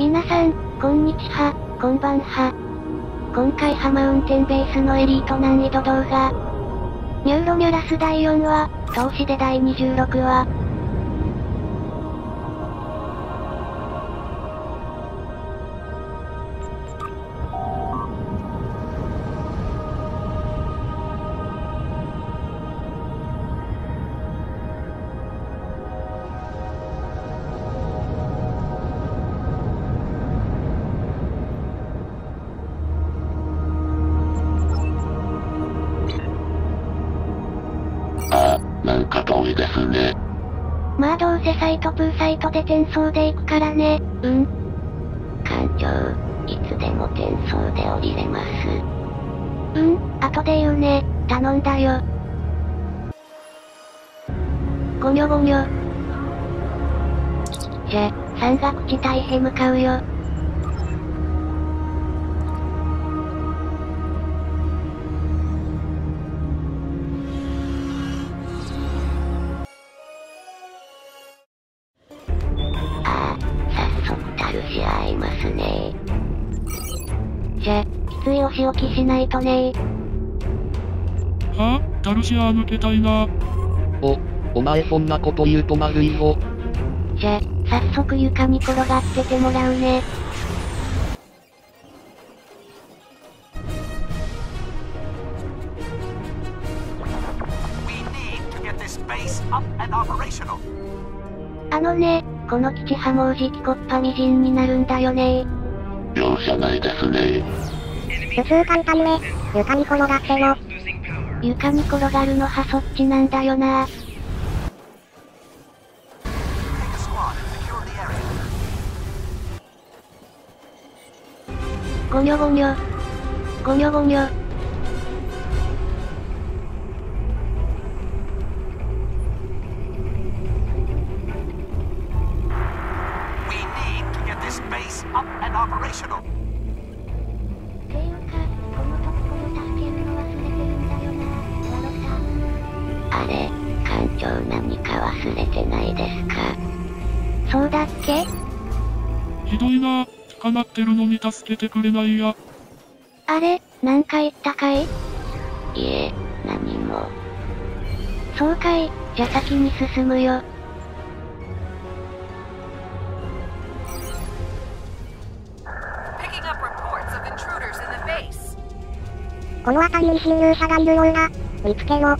皆さん、こんにちは、こんばんは。今回はマウンテンベースのエリート難易度動画。ニューロニュラス第4話、投資で第26話。 なんか遠いですね。 まあどうせサイトプーサイトで転送で行くからね。 艦長、いつでも転送で降りれます。 後で言うね。頼んだよ。ゴニョゴニョ。じゃ、山岳地帯へ向かうよ。 早速タルシア会いますね。 じゃ、きついお仕置きしないとねはぁ、タルシア抜けたいな。 お前そんなこと言うとまずいぞ。 じゃ、早速床に転がっててもらうね。あのね、この基地はもうじきこっぱみじんになるんだよね容赦ないですね。 普通簡単ね。床に転がってろ。 床に転がるのはそっちなんだよな。ゴニョゴニョ。ゴニョゴニョ。っていうか、このところ助けるの忘れてるんだよな、ワロさん。 あれ、艦長何か忘れてないですか？ そうだっけ？ ひどいな。捕まってるのに助けてくれないや。 あれ、なんか言ったかい？ いえ、何も。 そうかい、じゃ先に進むよ。 この辺りに侵入者がいるようだ。見つけろ。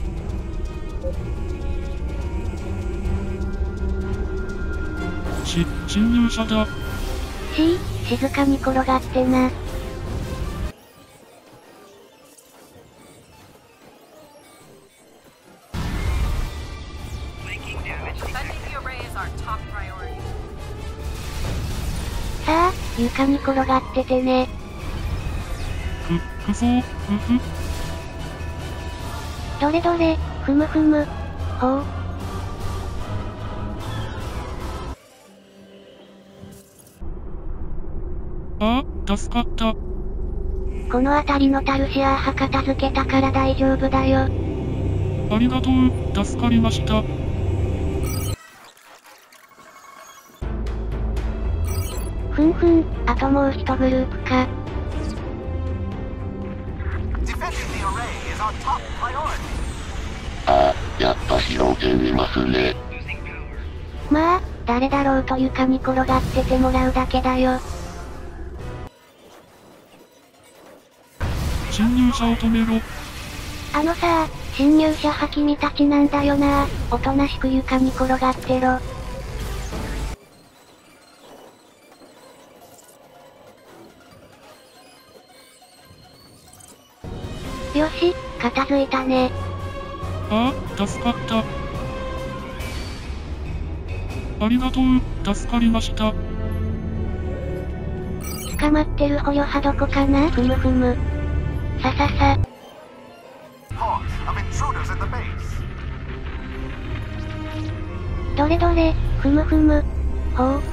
侵入者だ。 静かに転がってな。さあ、床に転がっててね。 くそー、 どれどれ、ふむふむ。ほう。 ああ、助かった。 この辺りのタルシア派片付けたから大丈夫だよ。 ありがとう、助かりました。 あともう一グループか。 やっぱ広げにいますね。 まあ、誰だろうと床に転がっててもらうだけだよ。 侵入者を止めろ。 あのさ、侵入者は君たちなんだよな。おとなしく床に転がってろ。よし、片付いたね。 ああ、助かった。ありがとう、助かりました。 捕まってる捕虜はどこかな？ふむふむ。さささ。どれどれ、ふむふむ。ほう。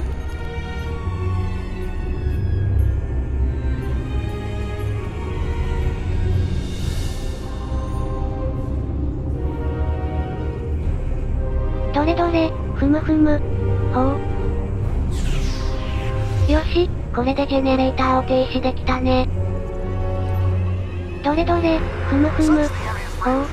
どれどれ、ふむふむ。ほう。 よし、これでジェネレーターを停止できたね。どれどれ、ふむふむ。ほう。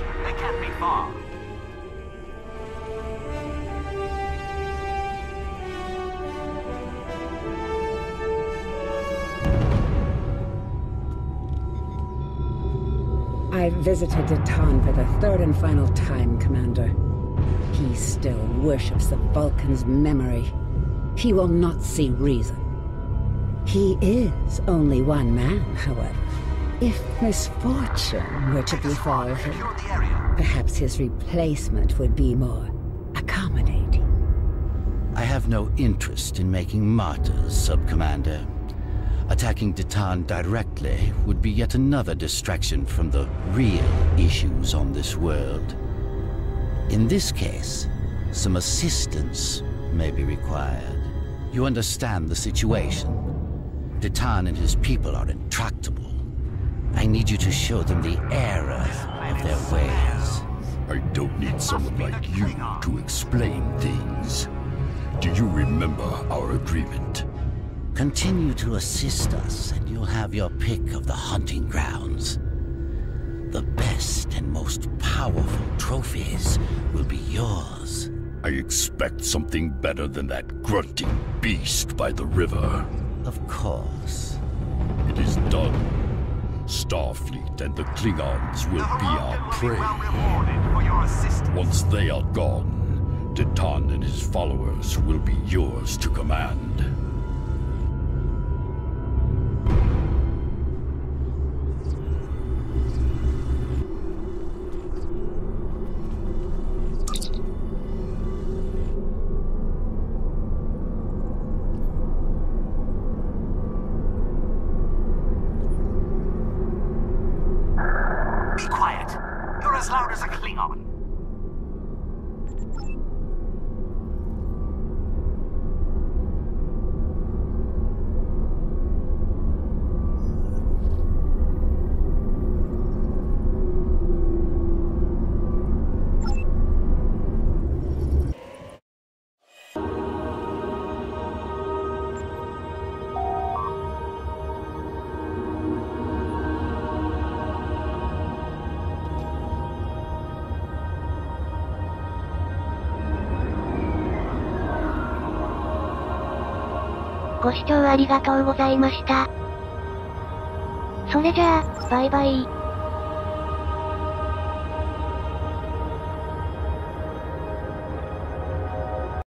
I've visited Datan for the third and final time, Commander. He still worships the Vulcan's memory. He will not see reason. He is only one man, however. If misfortune were to befall him, perhaps his replacement would be more accommodating. I have no interest in making martyrs, Sub-Commander. Attacking Datan directly would be yet another distraction from the real issues on this world. In this case, some assistance may be required. You understand the situation. Datan and his people are intractable. I need you to show them the error of their ways. I don't need someone like you to explain things. Do you remember our agreement? Continue to assist us, and you'll have your pick of the hunting grounds. The best and most powerful trophies will be yours. I expect something better than that grunting beast by the river. Of course. It is done. Starfleet and the Klingons will be our prey. Once they are gone, Datan and his followers will be yours to command. Be quiet. You're as loud as a Klingon. ご視聴ありがとうございました。それじゃあ、バイバイ。